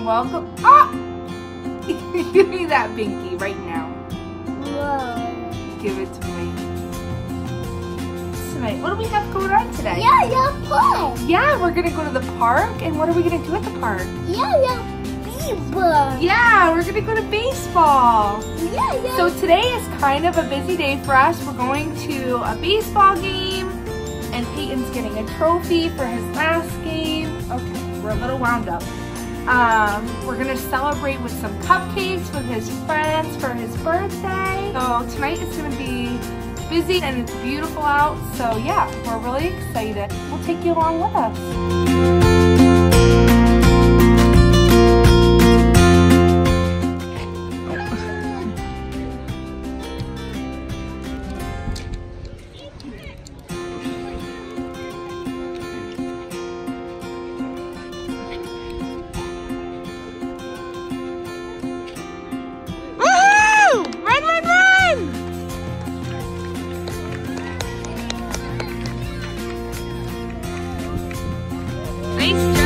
and welcome. Ah! Give me that binky right now. Whoa. Give it to me. Tonight, what do we have going on today? Yeah, park. Yeah, we're gonna go to the park, and what are we gonna do at the park? Yeah, people. Yeah, we're gonna go to baseball. Yeah. So today is kind of a busy day for us. We're going to a baseball game, and Peyton's getting a trophy for his last game. Okay, we're a little wound up. We're gonna celebrate with some cupcakes with his friends for his birthday. So tonight is gonna be busy and it's beautiful out. So yeah, we're really excited. We'll take you along with us. Nice job.